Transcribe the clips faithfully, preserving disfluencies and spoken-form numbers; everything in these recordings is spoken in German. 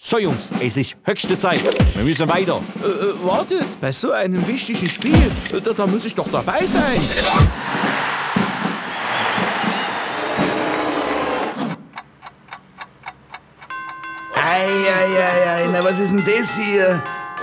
So Jungs, es ist höchste Zeit. Wir müssen weiter. Äh, äh, wartet, bei so einem wichtigen Spiel, äh, da, da muss ich doch dabei sein. Eieiei, na was ist denn das hier?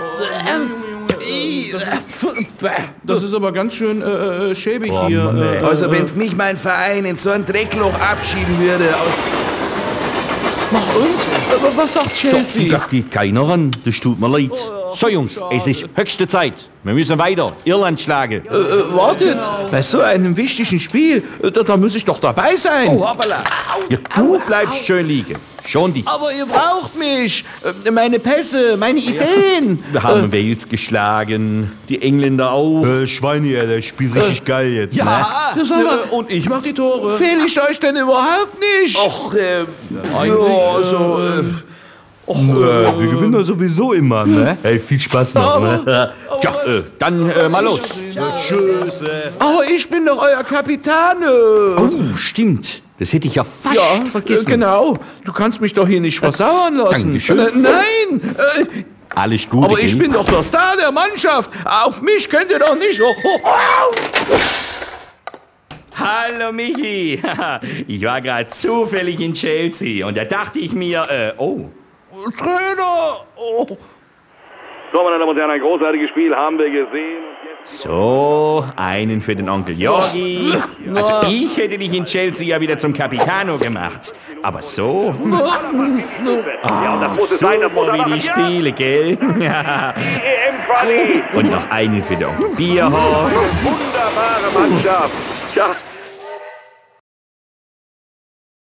Das ist aber ganz schön äh, äh, schäbig Oh, hier. Mann, ey. äh, Also äh, wenn's mich mein Verein in so ein Dreckloch abschieben würde aus... Ach und? Äh, Was sagt Chelsea? Da geht keiner ran, das tut mir leid. So Jungs, es ist höchste Zeit. Wir müssen weiter. Irland schlagen. Äh, äh, wartet, bei so einem wichtigen Spiel, äh, da, da muss ich doch dabei sein. Oh, hoppala. Ja, du bleibst schön liegen. Schon dich. Aber ihr braucht mich, äh, meine Pässe, meine Ideen. Wir haben Wales geschlagen, die Engländer auch. Äh, Schweini, der spielt richtig geil jetzt, ne? Ja, Das aber, Ja, und ich mach die Tore. fehle ich euch denn überhaupt nicht? Och, äh, ja, also, äh, Äh, wir gewinnen doch sowieso immer, ne? Ey, viel Spaß noch, ne? Tja, äh, dann äh, mal los. Tschüss, äh. aber ich bin doch euer Kapitän. Oh, stimmt. Das hätte ich ja fast Ja, vergessen. äh, genau. Du kannst mich doch hier nicht versauern lassen. Dankeschön. Äh, nein, äh, Alles Gute. aber ich gell? bin doch der Star der Mannschaft. Auf mich könnt ihr doch nicht... Oh, oh, oh. Hallo Michi, ich war gerade zufällig in Chelsea und da dachte ich mir, äh, oh. Trainer! Oh. So, meine Damen und Herren, ein großartiges Spiel haben wir gesehen. So, einen für den Onkel Jorgi. Also ich hätte dich in Chelsea ja wieder zum Capitano gemacht. Aber so, Ja, und das muss es so sein, das muss er wie machen. die Spiele, gell? Ja. Die E M-Quali. Und noch einen für den Onkel Bierhoff. Wunderbare Mannschaft. Ja,